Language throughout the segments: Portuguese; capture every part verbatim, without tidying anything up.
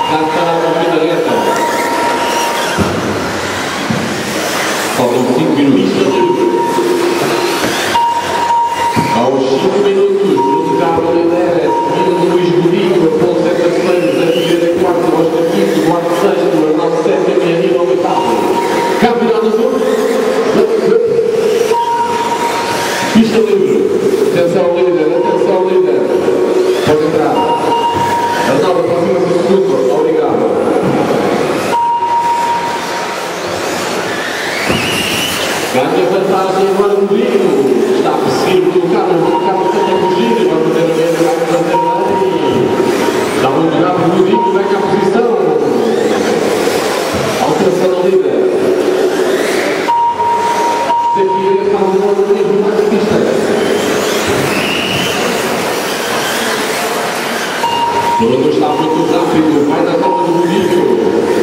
Já está na corrida reta. Faltam cinco minutos. Aos cinco minutos, Bruno Carlos lidera, seguido do Luís Godinho, Afonso é terceiro, Zé Figueira é quarto, Oscar quinto, Duarte sexto, Arnaldo sétimo e Aníbal oitavo. Campeonato azul. Pista livre. Atenção líder, atenção líder. Pode entrar. Arnaldo, aproxima-se do segundo. Obrigado. Ganha vantagem agora o Godinho. Está a perseguir o Carlos, o Carlos tem a fugir, vai fazer a meia, vai fazer bem. Dá um lugar para o Godinho, vem à posição. Alteração da líder. Zé Figueira faz um outro mesmo mais de pista. O jogador está muito rápido, vai na volta do Godinho.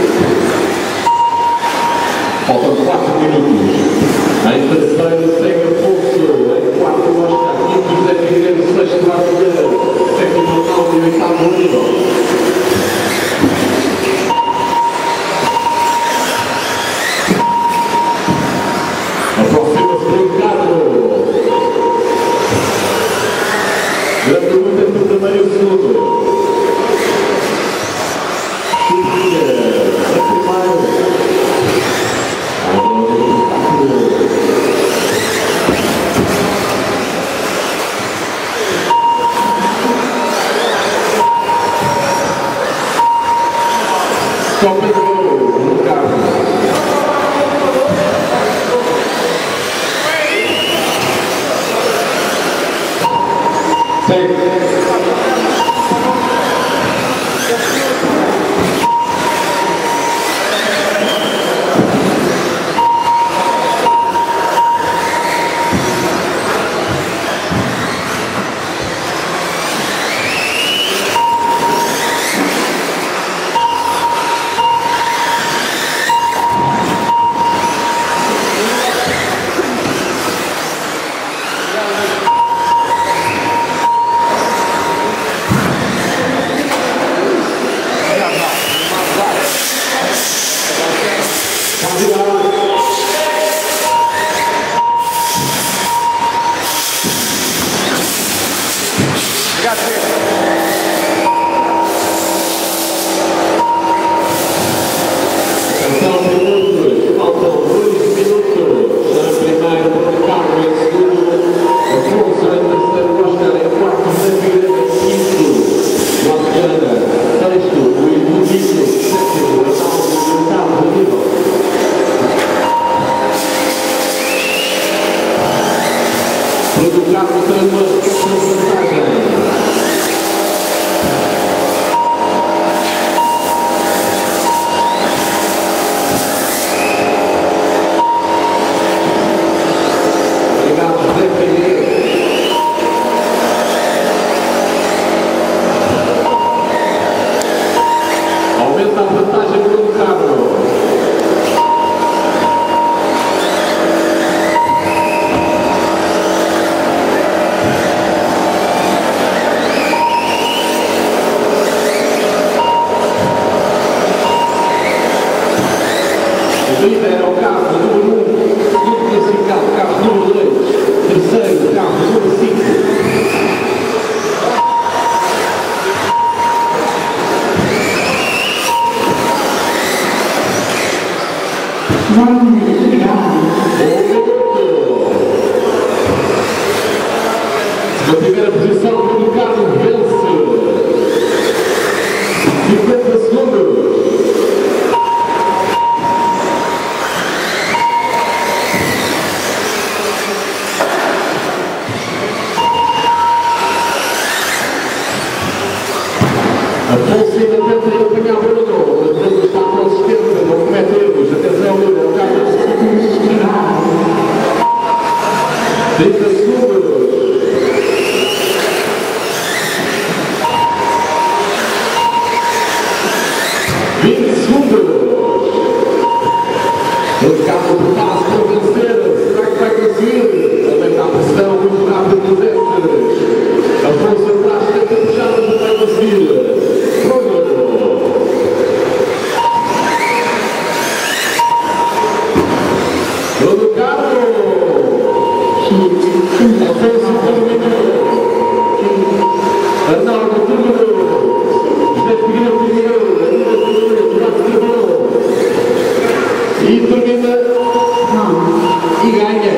Faltam quatro minutos. Em terceiro, segue Afonso. Em quarto, Oscar. Quinto, Zé Figueiredo. Sexto, Arnaldo. Sétimo, Arnaldo. E oitavo, Aníbal. Aproxima-se do Carlos. Grande luta entre o primeiro e o segundo. E termina e ganha.